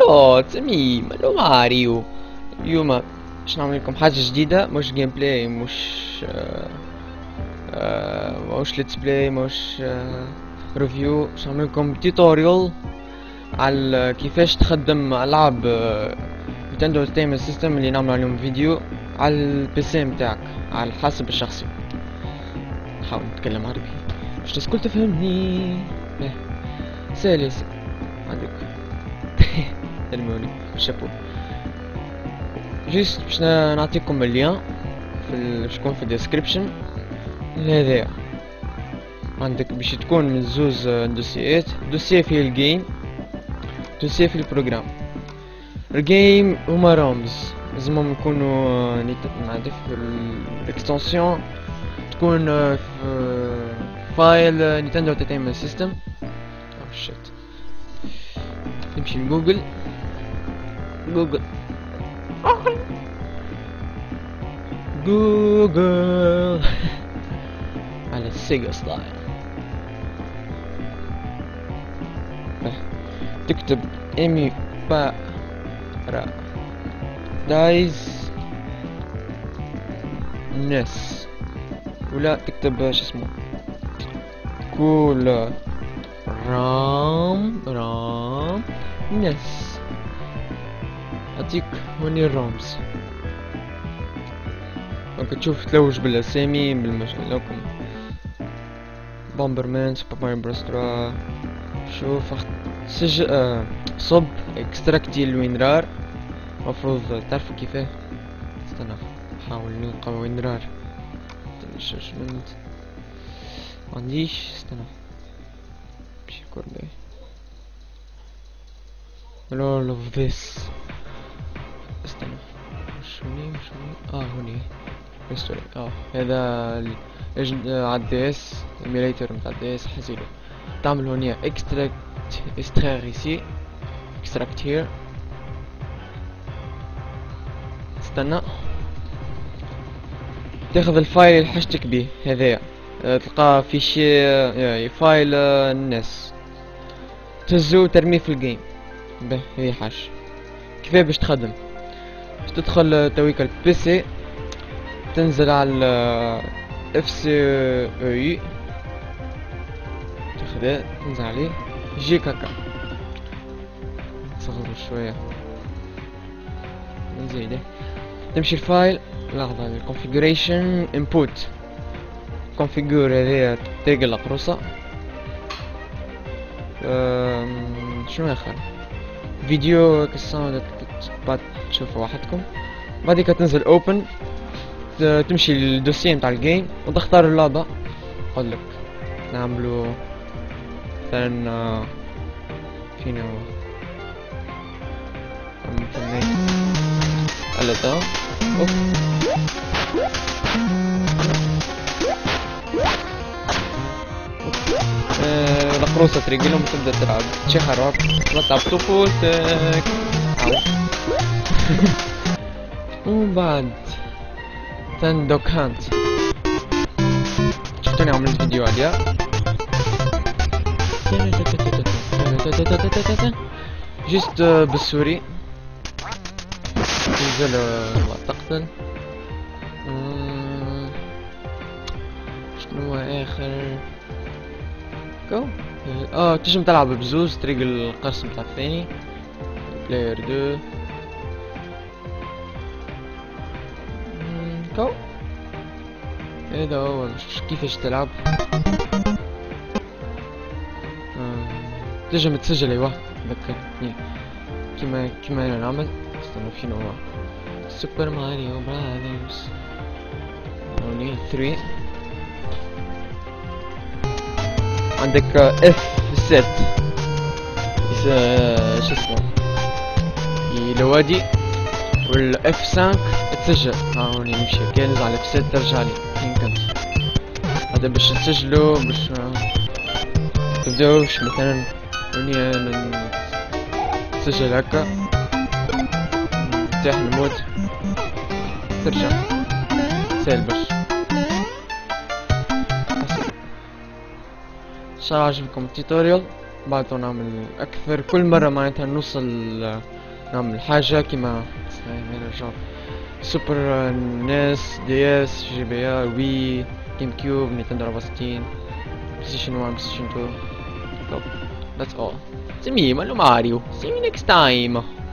الو تميم، الو ماريو. اليوم باش نعمل لكم حاجه جديده، مش جيم بلاي، مش ليتس بلاي، مش ريفيو. باش نعمل لكم توتوريال على كيفاش تخدم العاب نينتندو انترتينمنت سيستم اللي نعمل عليهم فيديو على البي سي متاعك على حسب الشخصي. نحاول نتكلم عربي باش الناس الكل تفهمني. سالي عندك الموني شابو. جيست باش نعطيكم اللين باش يكون في الديسكريبشن. هذا عندك باش تكون من زوز دوسيات، دوسيه فيه الجيم، دوسيه في البروجرام. الجيم هما رامز لازمهم يكونوا نعرف الاكستنسيون تكون في فايل نينتندو انترتينمنت سيستم. او شيت، تمشي لجوجل جوجل على السيجا ستايل. تكتب امي بارا دايز نس، ولا تكتب شو اسمه كول رام نس. اعطيك هوني الرامز، ممكن تشوف تلوج بالاسامي لكم بومبرمان، سوبر ماريو بروس 3. شوف صب اكستراكتي الوينرار. مفروض تعرفوا كيفاه. استنى نحاول نلقى وينرار جاجمنت. معنديش، استنى باش يكون باهي. all of this. استنى شوني هوني هيستوري. هذا على الدي اس، ايميليتر متاع الدي اس حزيلو. تعمل هونيا extraire ici، extract here. استنى تاخذ الفايل اللي حاجتك بيه هذايا، تلقاه في شي فايل الناس، تهزو وترميه في الجيم. به هي حاجة كيفاه باش تخدم. باش تدخل تويك البي سي، تنزل على اف سي اي، تاخذه تنزل عليه يجيك هكا. نصغرو شوية نزيده. تمشي الفايل، لحظة، الكونفيجريشن انبوت كونفيجور هذيا تلقى القروصة. شنو اخر فيديو كالساوند بعد تشوفوا وحدكم. بعديك تنزل اوبن، تمشي للدوسيه متاع الجيم وتختار اللعبة. نقولك نعملو مثلا فينا مثلا على دا القروصة تريقلهم وتبدأ تلعب شي خراب، تلعب طفولتك. وبعد تندوك هانت. شفتوني عملت فيديو عليها. جست بالسوري تنزل تقتل. شنو اخر جو. تنجم تلعب بزوز، طريق القرص متاع الثاني بلاير 2 جو. هذا هو كيفاش تلعب. تنجم تسجل. ايوا ذكرتني كيما انا نعمل. استنى فين هو سوبر ماريو براذرز هوني 3. عندك اف 7 شو اسمه يلوادي، والاف 5 تسجل. هوني نمشي كي نزل على اف 7 ترجع لي يمكن. هذا باش تسجلو، باش تبداوش مثلا هوني تسجل هكا، تفتح الموت ترجع سهل. باش ان شاء الله عجبكم التوتوريال. بعده نعمل اكثر كل مرة معناتها نوصل نعمل حاجة كيما نرجع سوبر نيس دي اس جي بي ار وي جيم كيوب نينتندو 64 PlayStation 1 PlayStation 2 so that's all. See me Mario. See you next time.